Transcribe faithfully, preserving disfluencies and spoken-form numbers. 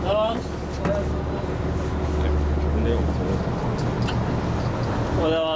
おはようございます。